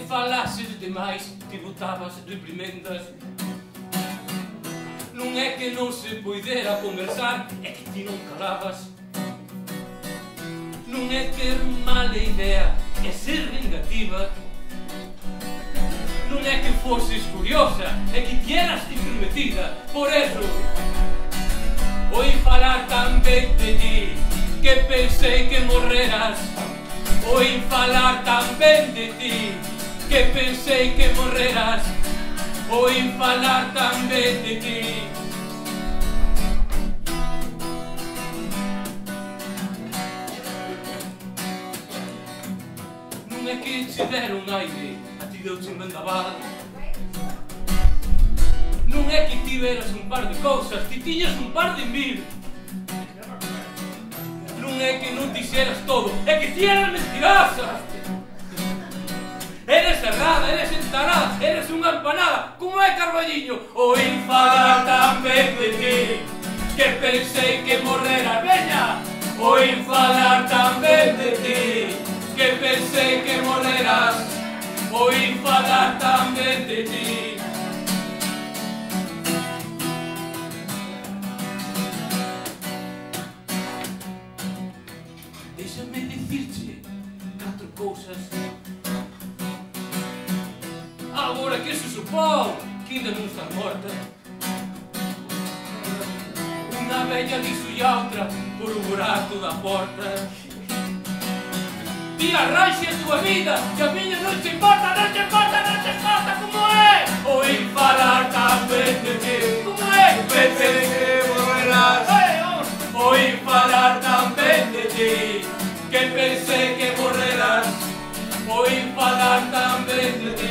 falases demais, ti botabas reprimendas. Non é que non se poidera conversar, é que ti non calabas. Non é ter mala idea, é ser vengativa. Non é que foses curiosa, é que ti eras intrometida. Por eso, oi falar tan ben de ti, que pensei que morreras. Oi falar tan ben de ti, que pensei que morreras. Oi falar tan ben de ti. Non é que che deron aire, a ti deuche un vendaval. Non é que tiveras un par de cousas, ti tiñas un par de mil. Non é que non dixeras todo, é que ti eras mentirosa. Eres errada, eres entarada, eres unha empanada, como é Carballiño. Oi falar tan ben de ti, que pensei que morreras, veña. Oi falar tan ben de ti, que pensei que morreras. Oi falar tan ben de ti. Déxame dicirche 4 cousas. Agora que se supón que ainda non está morta. Unha vella dixo a outra por o buraco da porta: ti arranxe a tua vida, que a miña non te importa, non te importa, non te importa, como é? Oi falar tan ben de ti, como é? Pensei que morreras. Oi falar tan ben de ti, que pensei que morreras. Oi falar tan ben de ti.